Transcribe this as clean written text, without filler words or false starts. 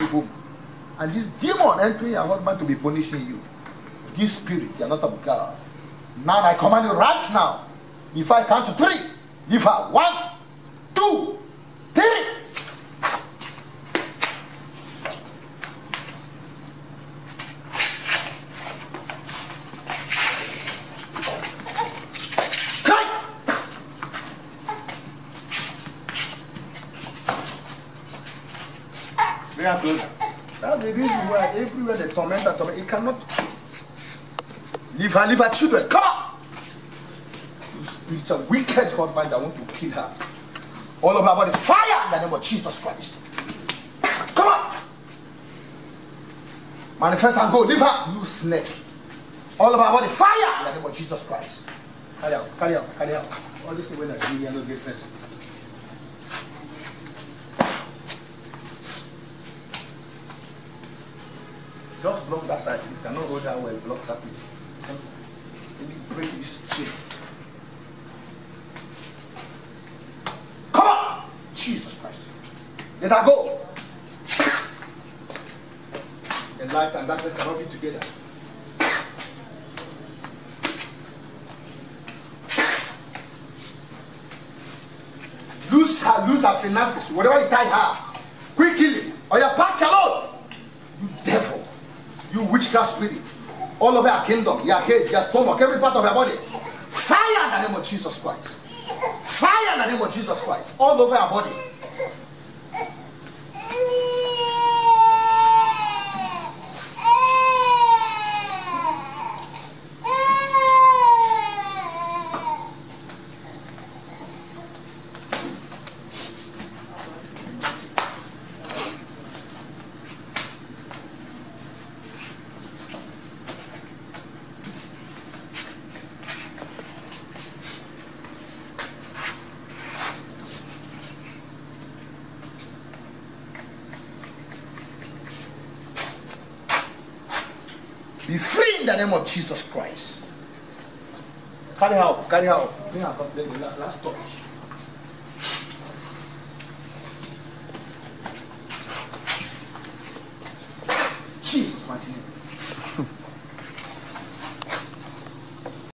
home. And this demon entering your husband to be punishing you. This spirit, you are not of God. Now I command you right now. If I count to 3, leave her. 1, 2, 3. That's the reason why everywhere the tormentor, it cannot leave her children. Come on! You spiritual wicked husband that want to kill her. All of her body, fire in the name of Jesus Christ. Come on! Manifest and go, leave her, you snake. All of her body, fire in the name of Jesus Christ. Carry out, carry out, carry out. All this way that you don't get sense. Just block that side. You cannot hold that well. Block that place. Maybe break this chain. Come on! Jesus Christ. Let her go. The light and darkness cannot be together. Lose her finances. Whatever you tie her. Quickly. Or you pack your load. You devil. You witchcraft spirit, all over your kingdom, your head, your stomach, every part of your body, fire in the name of Jesus Christ. Fire in the name of Jesus Christ, all over your body. Be free in the name of Jesus Christ. Carry out, carry out. Bring her complete the last touch. Jesus, mighty name.